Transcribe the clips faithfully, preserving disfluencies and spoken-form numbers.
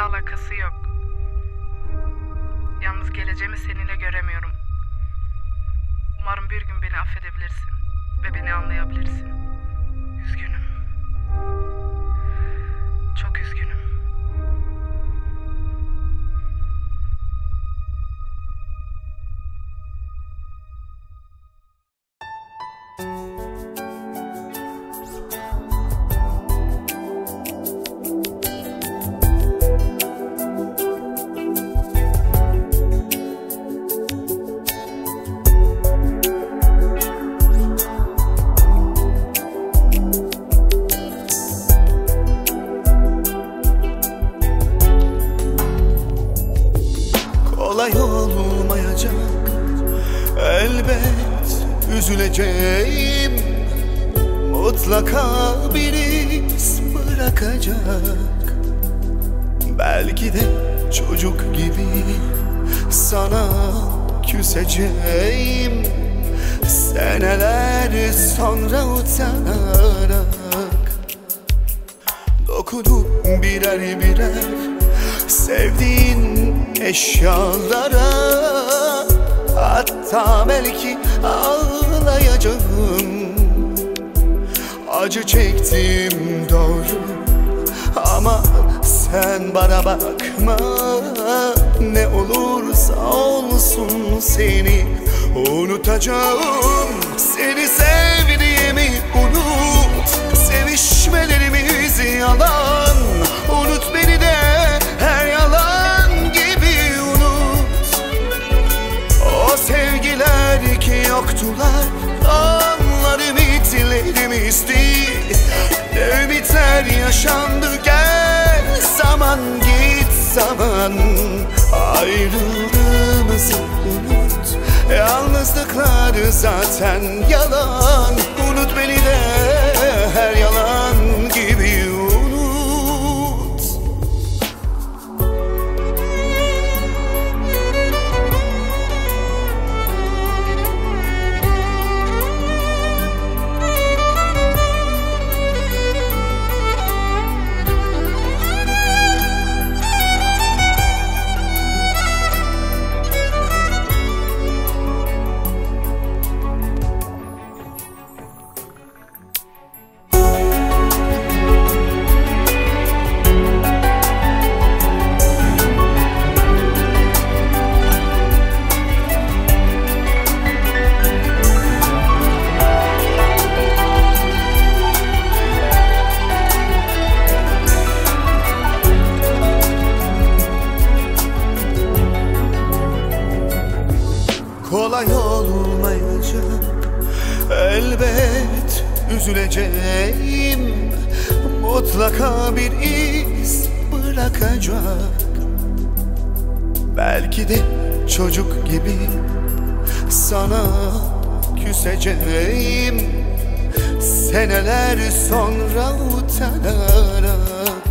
alakası yok. Yalnız geleceğimi seninle göremiyorum. Umarım bir gün beni affedebilirsin ve beni anlayabilirsin. Üzgünüm. Çok üzgünüm. Kolay olmayacak, elbet üzüleceğim. Mutlaka bir iz bırakacak. Belki de çocuk gibi sana küseceğim. Seneler sonra utanarak dokunup birer birer sevdiğin eşyalara, hatta belki ağlayacağım. Acı çektim doğru, ama sen bana bakma. Ne olursa olsun seni unutacağım. Seni sevdiğimi unut, sevişmelerimiz yalan. Unut beni de her yalan gibi unut. O sevgiler ki yoktular, onlar ümitlerimizdi. Ne ümitler yaşandı, gel zaman git zaman. Ayrıldığımızı unut, yalnızlıklar zaten yalan. Unut beni de her yalan gibi unut. Kolay olmayacak, elbet üzüleceğim. Mutlaka bir iz bırakacak. Belki de çocuk gibi sana küseceğim. Seneler sonra utanarak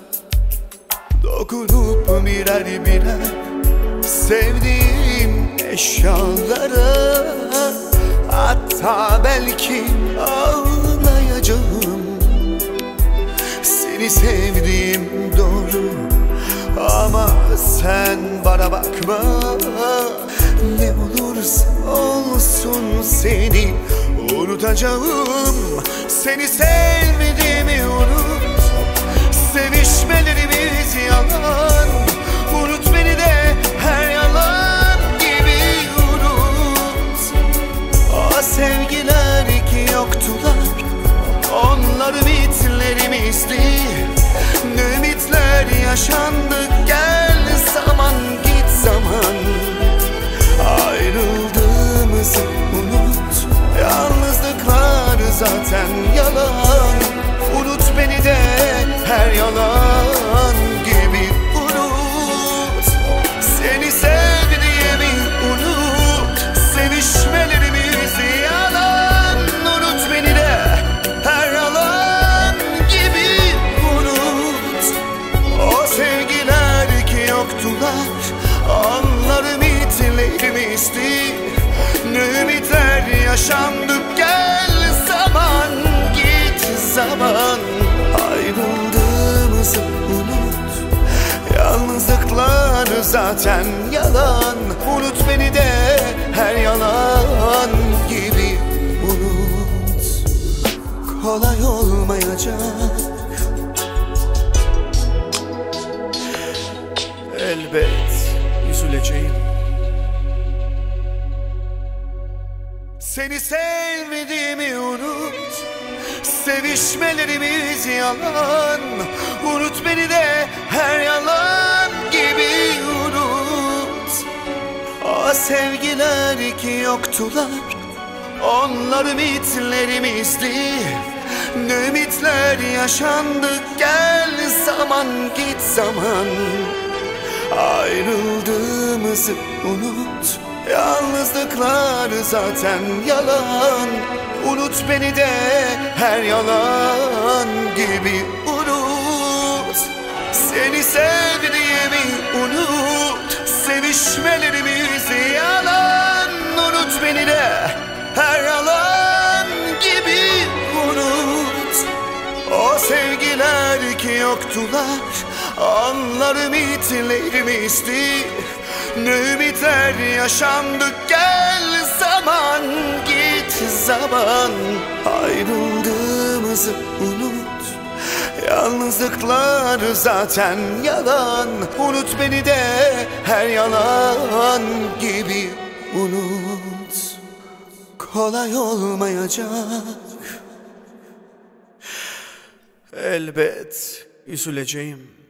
dokunup birer birer sevdiğim eşyalara, hatta belki ağlayacağım. Seni sevdiğim doğru, ama sen bana bakma. Ne olursa olsun seni unutacağım. Seni sevdiğimi unut, sevişmelerimiz yalan. Unut beni de her yalan gibi unut. O sevgiler ki yoktular, onlar ümitlerimizdi. Ne ümitler yaşandı, gel zaman git zaman. Ayrıldığımızı unut, yalnızlıklar zaten yalan. Unut beni de her yalan gibi unut. Seni sevdiğimi unut, sevişmelerimiz yalan. Unut beni de her yalan gibi unut. O sevgiler ki yoktular, onlar ümitlerimizdi. Ne ümitler yaşandı, gel zaman git zaman. Ayrıldığımızı unut, zaten yalan. Unut beni de her yalan gibi unut. Kolay olmayacak elbet, üzüleceğim. Seni sevmediğimi unut. Sevişmelerimiz yalan. Unut beni de her yalan gibi unut. O sevgiler ki yoktular, onlar ümitlerimizdi. Ne ümitler yaşandı, gel zaman git zaman. Ayrıldığımızı unut. Yalnızlıklar zaten yalan. Unut beni de her yalan gibi unut. Seni sevdiğimi unut. Sevişmelerimiz yalan. Unut beni de her yalan gibi unut. O sevgiler ki yoktular, onlar ümitlerimizdi. Ne ümitler yaşandı, gel zaman git zaman. Ayrıldığımızı unut. Yalnızlıklar zaten yalan. Unut beni de her yalan gibi unut. Kolay olmayacak elbet, üzüleceğim.